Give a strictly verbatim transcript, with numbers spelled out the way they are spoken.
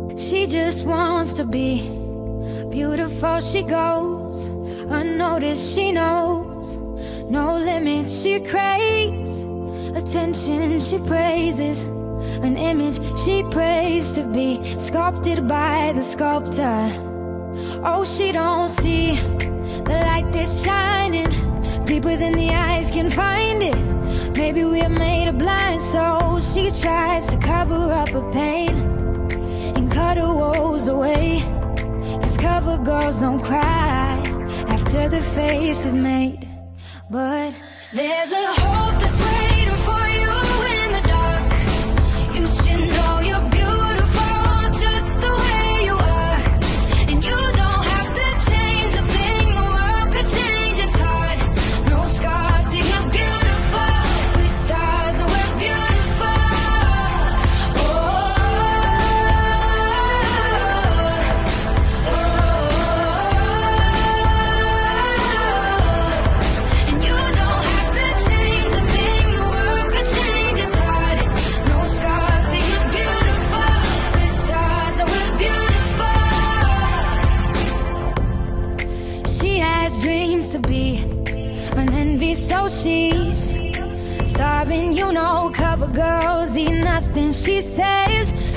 She just wants to be beautiful, she goes unnoticed, she knows no limits, she craves attention, she praises an image she prays to be sculpted by the sculptor. Oh, she don't see the light that's shining deeper than the eyes can find it. Maybe we're made of blind souls. She tries to cover up her pain and cut her woes away, 'cause cover girls don't cry after their face is made. But there's a hope that's waiting for you in the dark. You should know you're beautiful just the way you are, and you don't have to change a thing. The world could change, it's hard. No scars, see you're beautiful. We're stars and we're beautiful. Oh, oh, oh. And you don't have to change a thing. The world could change, it's hard. No scars, see you're beautiful. We're stars and we're beautiful. She has dreams to be an envy, so she's starving, you know. Cover girls eat nothing, she says.